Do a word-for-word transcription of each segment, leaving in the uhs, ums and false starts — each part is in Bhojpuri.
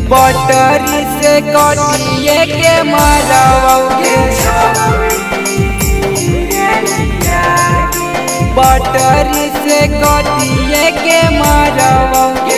बटरी से कटिए के मरवगे बटरी से कटिए के मरवगे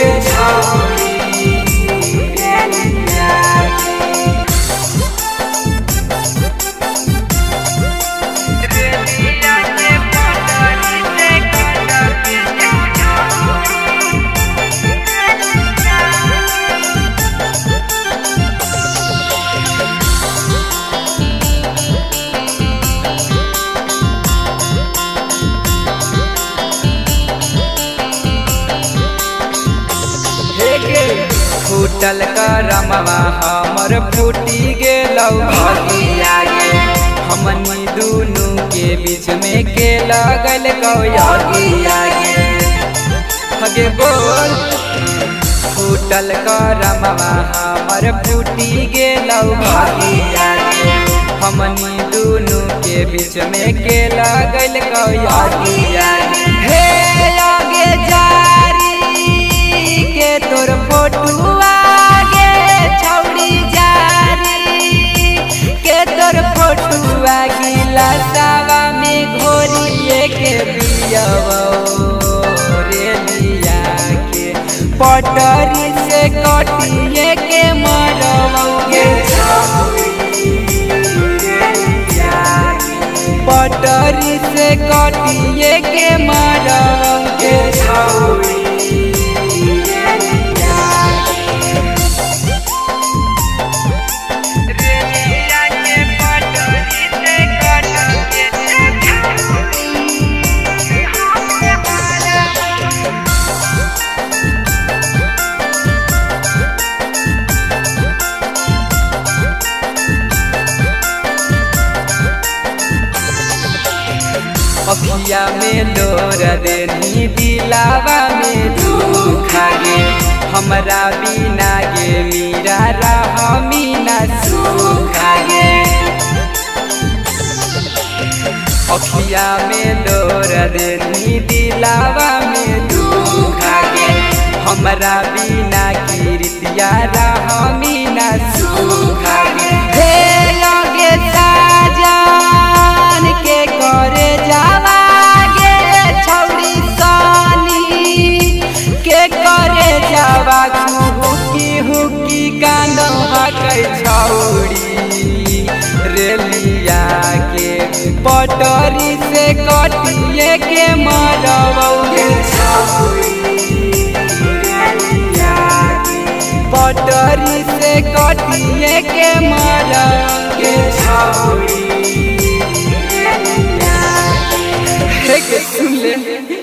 फूटल करमवा हमर फूटी गेलौ भगिया गे हमनी दुनू के बीच में के लगल कौगिया गे हगे बोल फूटल करमवा हमर फूटी गेलौ भगिया गे हमनी दुनू के बीच में के लगल कौगिया हे आगे जारी के तोर फोटो गिलासवा में घोरिए के पियवो रे लिया के पटरी से कटिए के मरवगे पटरी से कटिए के मरवगे अखिया में लोर देनी दिलावा में दुखा गे हमरा बिना गे मीरा रहा मीना सुखा गे अखिया में लोर देनी दिलावा में दुखा गे हमरा बिना कीर्तिया रहा मीना सुखा गे हे लगे साजन के करे हुकी हुकी गाना हकै छौड़ी रेलिया के पटरी से कटिए के मरवगे पटरी से कटिए के मरवगे छौड़ी सुन ले।